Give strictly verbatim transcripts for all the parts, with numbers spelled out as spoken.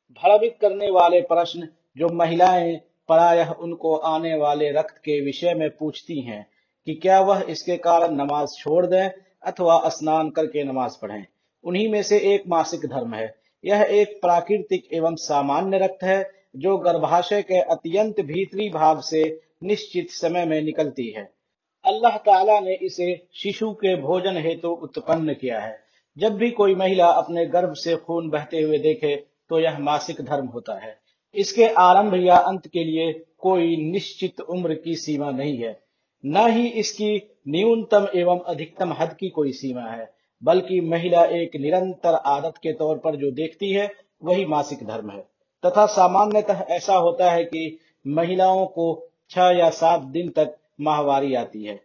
भयभीत करने वाले प्रश्न जो महिलाएं प्रायः उनको आने वाले रक्त के विषय में पूछती हैं कि क्या वह इसके कारण नमाज छोड़ दें अथवा स्नान करके नमाज पढ़ें, उन्हीं में से एक मासिक धर्म है। यह एक प्राकृतिक एवं सामान्य रक्त है जो गर्भाशय के अत्यंत भीतरी भाग से निश्चित समय में निकलती है। अल्लाह ताला ने इसे शिशु के भोजन हेतु उत्पन्न किया है। जब भी कोई महिला अपने गर्भ से खून बहते हुए देखे तो यह मासिक धर्म होता है। इसके आरंभ या अंत के लिए कोई निश्चित उम्र की सीमा नहीं है, न ही इसकी न्यूनतम एवं अधिकतम हद की कोई सीमा है, बल्कि महिला एक निरंतर आदत के तौर पर जो देखती है वही मासिक धर्म है। तथा सामान्यतः ऐसा होता है कि महिलाओं को छह या सात दिन तक माहवारी आती है।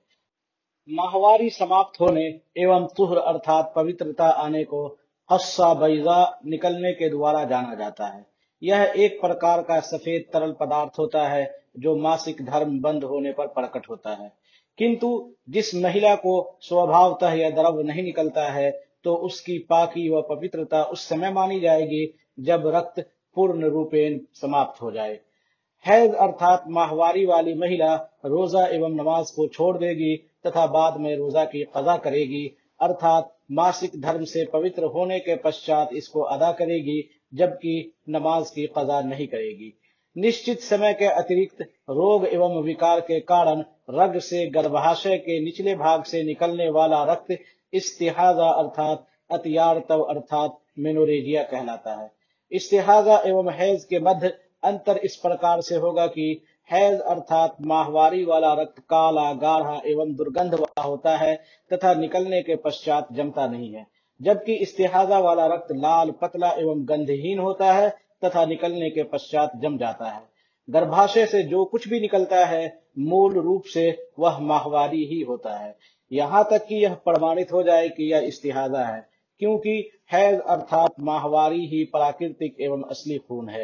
माहवारी समाप्त होने एवं तुहर अर्थात पवित्रता आने को हस्सा बैजा निकलने के द्वारा जाना जाता है। यह एक प्रकार का सफेद तरल पदार्थ होता है जो मासिक धर्म बंद होने पर प्रकट होता है। किंतु जिस महिला को स्वभावतः यह द्रव नहीं निकलता है तो उसकी पाकी व पवित्रता उस समय मानी जाएगी जब रक्त पूर्ण रूपेण समाप्त हो जाए। हैज अर्थात माहवारी वाली महिला रोजा एवं नमाज को छोड़ देगी तथा बाद में रोजा की कज़ा करेगी, अर्थात मासिक धर्म से पवित्र होने के पश्चात इसको अदा करेगी, जबकि नमाज की कज़ा नहीं करेगी। निश्चित समय के अतिरिक्त रोग एवं विकार के कारण रग से गर्भाशय के निचले भाग से निकलने वाला रक्त इस्तिहाजा अर्थात अतियार्तव अर्थात मेनोरेजिया कहलाता है। इस्तिहाजा एवं हैज के मध्य अंतर इस प्रकार से होगा कि हैज अर्थात माहवारी वाला रक्त काला गाढ़ा एवं दुर्गंध वाला होता है तथा निकलने के पश्चात जमता नहीं है, जबकि इस्तिहाजा वाला रक्त लाल पतला एवं गंधहीन होता है तथा निकलने के पश्चात जम जाता है। गर्भाशय से जो कुछ भी निकलता है मूल रूप से वह माहवारी ही होता है, यहाँ तक कि यह प्रमाणित हो जाए कि यह इस्तिहाजा है, क्योंकि हैज अर्थात माहवारी ही प्राकृतिक एवं असली खून है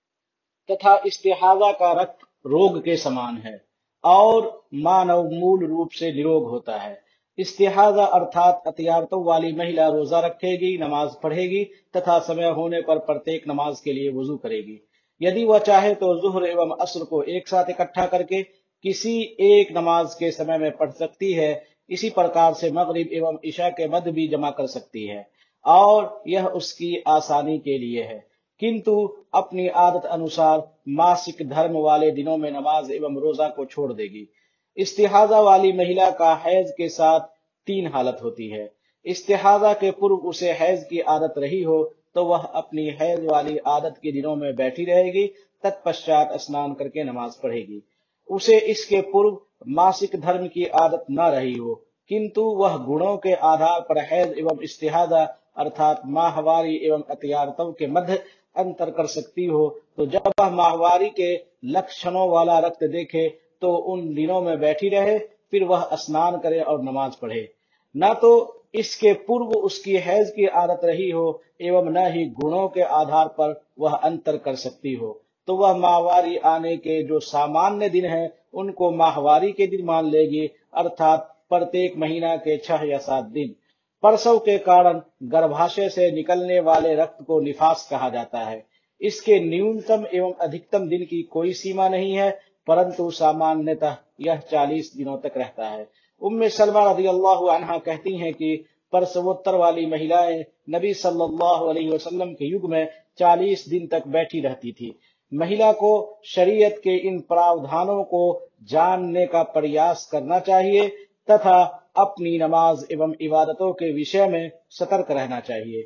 तथा इस्तिहाजा का रक्त रोग के समान है और मानव मूल रूप से निरोग होता है। इस्तिहाजा अर्थात अतियारतों वाली महिला रोजा रखेगी, नमाज पढ़ेगी तथा समय होने पर प्रत्येक नमाज के लिए वुजू करेगी। यदि वह चाहे तो जुहर एवं असर को एक साथ इकट्ठा करके किसी एक नमाज के समय में पढ़ सकती है। इसी प्रकार से मगरिब एवं ईशा के मध्य भी जमा कर सकती है और यह उसकी आसानी के लिए है, किंतु अपनी आदत अनुसार मासिक धर्म वाले दिनों में नमाज एवं रोजा को छोड़ देगी। इस्तिहाजा वाली महिला का हैज के साथ तीन हालत होती है। इस्तिहाजा के पूर्व उसे हैज की आदत रही हो तो वह अपनी हैज वाली आदत के दिनों में बैठी रहेगी, तत्पश्चात स्नान करके नमाज पढ़ेगी। उसे इसके पूर्व मासिक धर्म की आदत न रही हो, किंतु वह गुणों के आधार पर हैज एवं इस्तिहाजा अर्थात माहवारी एवं अतियारतव के मध्य अंतर कर सकती हो, तो जब वह माहवारी के लक्षणों वाला रक्त देखे तो उन दिनों में बैठी रहे, फिर वह स्नान करे और नमाज पढ़े। न तो इसके पूर्व उसकी हैज की आदत रही हो एवं न ही गुणों के आधार पर वह अंतर कर सकती हो, तो वह माहवारी आने के जो सामान्य दिन हैं उनको माहवारी के दिन मान लेगी, अर्थात प्रत्येक महीना के छह या सात दिन। प्रसव के कारण गर्भाशय से निकलने वाले रक्त को निफास कहा जाता है। इसके न्यूनतम एवं अधिकतम दिन की कोई सीमा नहीं है, परंतु सामान्यतः यह चालीस दिनों तक रहता है। उम्मे सलमा रज़ी अल्लाहु अन्हा कहती हैं कि प्रसवोत्तर वाली महिलाएं नबी सल्लल्लाहु अलैहि वसल्लम के युग में चालीस दिन तक बैठी रहती थी। महिला को शरीयत के इन प्रावधानों को जानने का प्रयास करना चाहिए तथा अपनी नमाज एवं इबादतों के विषय में सतर्क रहना चाहिए,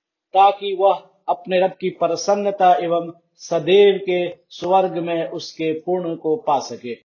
ताकि वह अपने रब की प्रसन्नता एवं सदैव के स्वर्ग में उसके पूर्ण को पा सके।